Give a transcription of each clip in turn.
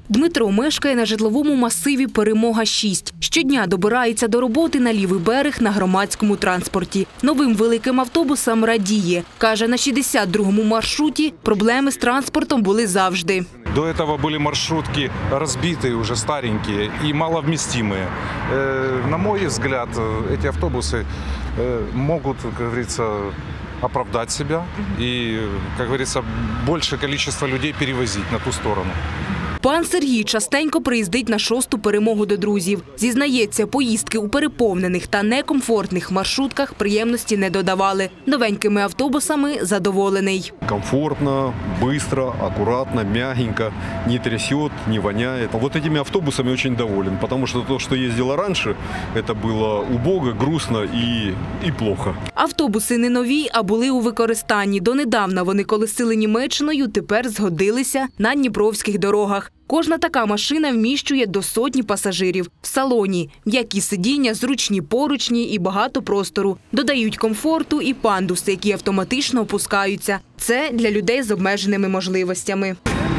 Дмитро мешкає на житловому масиві «Перемога-6». Щодня добирається до роботи на лівий берег на громадському транспорті. Новим великим автобусам радіє. Каже, на 62-му маршруті проблеми з транспортом були завжди. До этого были маршрутки разбитые, уже старенькие и маловместимые. На мой взгляд, эти автобусы могут, как говорится, оправдать себя и, как говорится, большее количество людей перевозить на ту сторону. Пан Сергій частенько приїздить на 6-ту перемогу до друзів. Зізнається, поїздки у переповнених та некомфортних маршрутках приємності не додавали. Новенькими автобусами задоволений. Комфортно, быстро, аккуратно, мягенько, не трясет, не воняет. Вот этими автобусами очень доволен, потому что то, что ездило раньше, это было убого, грустно и плохо. Автобуси не нові, а були у використанні. Донедавна вони колесили Німеччиною, тепер згодилися на дніпровських дорогах. Кожна така машина вміщує до 100 пасажирів. В салоні м'які сидіння, зручні поручні і багато простору. Додають комфорту і пандуси, які автоматично опускаються. Це для людей з обмеженими можливостями.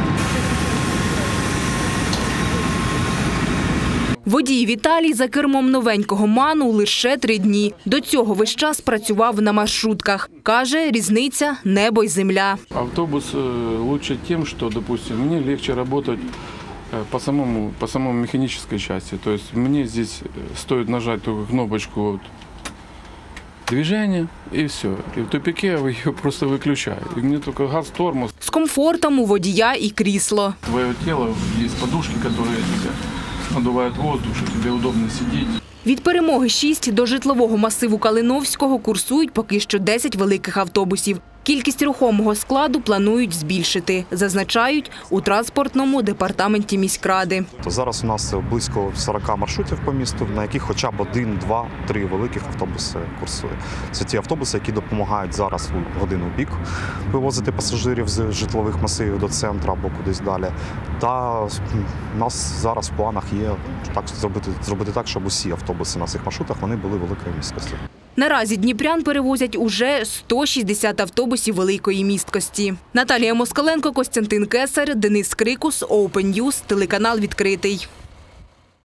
Водій Віталій за кермом новенького «Ману» лише 3 дні. До цього весь час працював на маршрутках. Каже, різниця – небо й земля. Автобус лучше тем, что, допустим, мне легче работать по самому механической части. То есть мне здесь стоит нажать только кнопочку вот, движение и все. И в тупике я ее просто выключаю. И мне только газ, тормоз. З комфортом у водія і крісло. Твое тело, есть подушки, которые тебя надувают воздух, что тебе удобно сидеть. Від «Перемоги-6» до житлового масиву Калиновського курсують поки що 10 великих автобусів. Кількість рухомого складу планують збільшити, зазначають у транспортному департаменті міськради. Зараз у нас близько 40 маршрутів по місту, на яких хоча б 1, 2, 3 великих автобуси курсує. Це ті автобуси, які допомагають зараз у годину пік вивозити пасажирів з житлових масивів до центру або кудись далі. Та у нас зараз в планах є зробити так, щоб усі автобуси на цих маршрутах вони були великої місткості. Наразі дніпрян перевозять уже 160 автобусів великої місткості. Наталія Москаленко, Костянтин Кесар, Денис Крикус, Open News, телеканал «Відкритий».